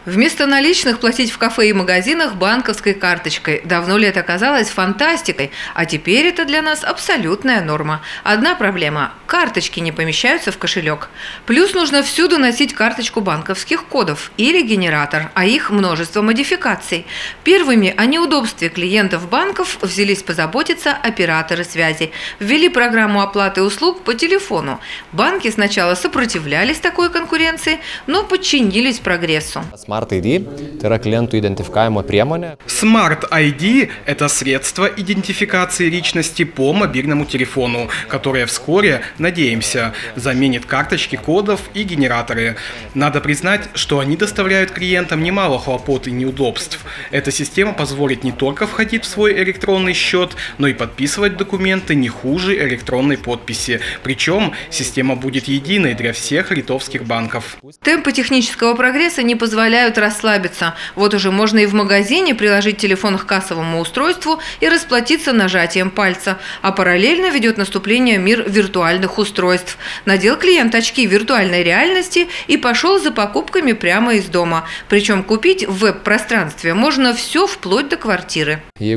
Вместо наличных платить в кафе и магазинах банковской карточкой. Давно ли это казалось фантастикой, а теперь это для нас абсолютная норма. Одна проблема – карточки не помещаются в кошелек. Плюс нужно всюду носить карточку банковских кодов или генератор, а их множество модификаций. Первыми о неудобстве клиентов банков взялись позаботиться операторы связи. Ввели программу оплаты услуг по телефону. Банки сначала сопротивлялись такой конкуренции, но подчинились прогрессу. Smart ID – это клиенту идентификаемая прiemonė. Smart ID – это средство идентификации личности по мобильному телефону, которое вскоре, надеемся, заменит карточки кодов и генераторы. Надо признать, что они доставляют клиентам немало хлопот и неудобств. Эта система позволит не только входить в свой электронный счет, но и подписывать документы не хуже электронной подписи. Причем система будет единой для всех литовских банков. Темпы технического прогресса не позволяют расслабиться. Вот уже можно и в магазине приложить телефон к кассовому устройству и расплатиться нажатием пальца. А параллельно ведет наступление мир виртуальных устройств. Надел клиент очки виртуальной реальности и пошел за покупками прямо из дома. Причем купить в веб-пространстве можно все вплоть до квартиры.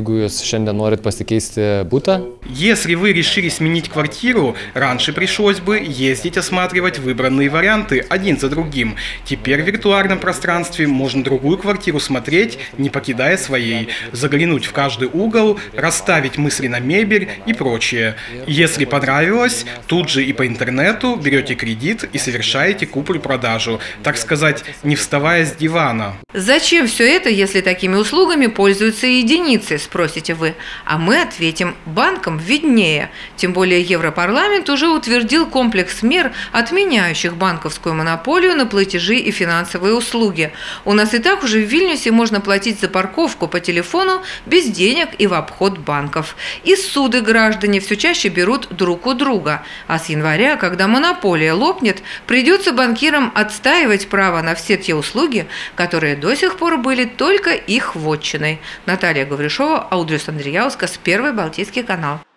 Если вы решили сменить квартиру, раньше пришлось бы ездить осматривать выбранные варианты один за другим. Теперь в виртуальном пространстве можно другую квартиру смотреть, не покидая своей, заглянуть в каждый угол, расставить мысленно мебель и прочее. Если понравилось, тут же и по интернету берете кредит и совершаете куплю-продажу, так сказать, не вставая с дивана. Зачем все это, если такими услугами пользуются единицы, спросите вы? А мы ответим, банкам виднее. Тем более Европарламент уже утвердил комплекс мер, отменяющих банковскую монополию на платежи и финансовые услуги. У нас и так уже в Вильнюсе можно платить за парковку по телефону без денег и в обход банков. И суды граждане все чаще берут друг у друга. А с января, когда монополия лопнет, придется банкирам отстаивать право на все те услуги, которые до сих пор были только их вотчиной. Наталья Гавришова, Аудриус Андреяускас, Первый Балтийский канал.